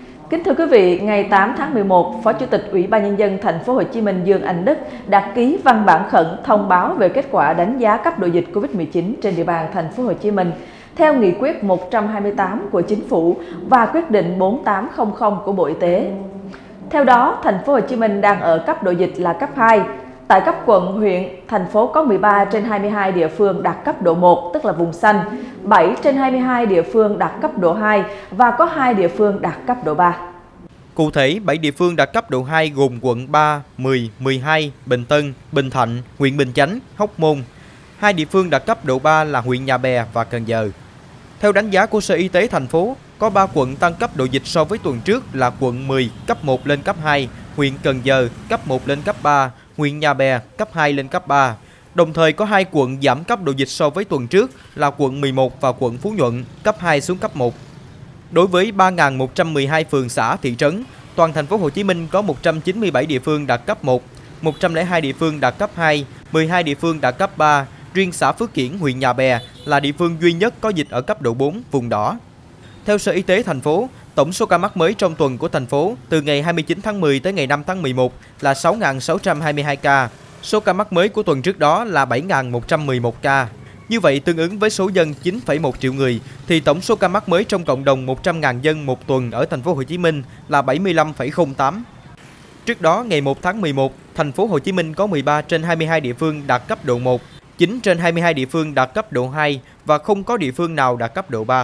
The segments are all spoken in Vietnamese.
Kính thưa quý vị, ngày 8 tháng 11, Phó Chủ tịch Ủy ban Nhân dân Thành phố Hồ Chí Minh Dương Anh Đức đã ký văn bản khẩn thông báo về kết quả đánh giá cấp độ dịch Covid-19 trên địa bàn Thành phố Hồ Chí Minh theo Nghị quyết 128 của Chính phủ và quyết định 4800 của Bộ Y tế. Theo đó, Thành phố Hồ Chí Minh đang ở cấp độ dịch là cấp 2. Tại cấp quận, huyện, thành phố có 13 trên 22 địa phương đạt cấp độ 1, tức là vùng xanh, 7 trên 22 địa phương đạt cấp độ 2 và có 2 địa phương đạt cấp độ 3. Cụ thể, 7 địa phương đạt cấp độ 2 gồm quận 3, 10, 12, Bình Tân, Bình Thạnh, huyện Bình Chánh, Hóc Môn. 2 địa phương đạt cấp độ 3 là huyện Nhà Bè và Cần Giờ. Theo đánh giá của Sở Y tế thành phố, có 3 quận tăng cấp độ dịch so với tuần trước là quận 10 cấp 1 lên cấp 2, huyện Cần Giờ cấp 1 lên cấp 3, huyện Nhà Bè cấp 2 lên cấp 3. Đồng thời có 2 quận giảm cấp độ dịch so với tuần trước là quận 11 và quận Phú Nhuận cấp 2 xuống cấp 1. Đối với 3.112 phường xã thị trấn, toàn thành phố Hồ Chí Minh có 197 địa phương đạt cấp 1, 102 địa phương đạt cấp 2, 12 địa phương đạt cấp 3. Riêng xã Phước Kiển, huyện Nhà Bè là địa phương duy nhất có dịch ở cấp độ 4, vùng đỏ. Theo Sở Y tế thành phố, tổng số ca mắc mới trong tuần của thành phố từ ngày 29 tháng 10 tới ngày 5 tháng 11 là 6.622 ca. Số ca mắc mới của tuần trước đó là 7.111 ca. Như vậy, tương ứng với số dân 9,1 triệu người, thì tổng số ca mắc mới trong cộng đồng 100.000 dân một tuần ở thành phố Hồ Chí Minh là 75,08. Trước đó, ngày 1 tháng 11, thành phố Hồ Chí Minh có 13 trên 22 địa phương đạt cấp độ 1, 9 trên 22 địa phương đạt cấp độ 2 và không có địa phương nào đạt cấp độ 3.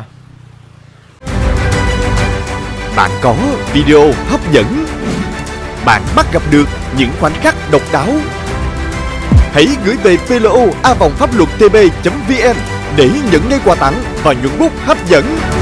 Bạn có video hấp dẫn, bạn bắt gặp được những khoảnh khắc độc đáo. Hãy gửi về plo@pháp luật tb.vn để nhận ngay quà tặng và nhuận bút hấp dẫn.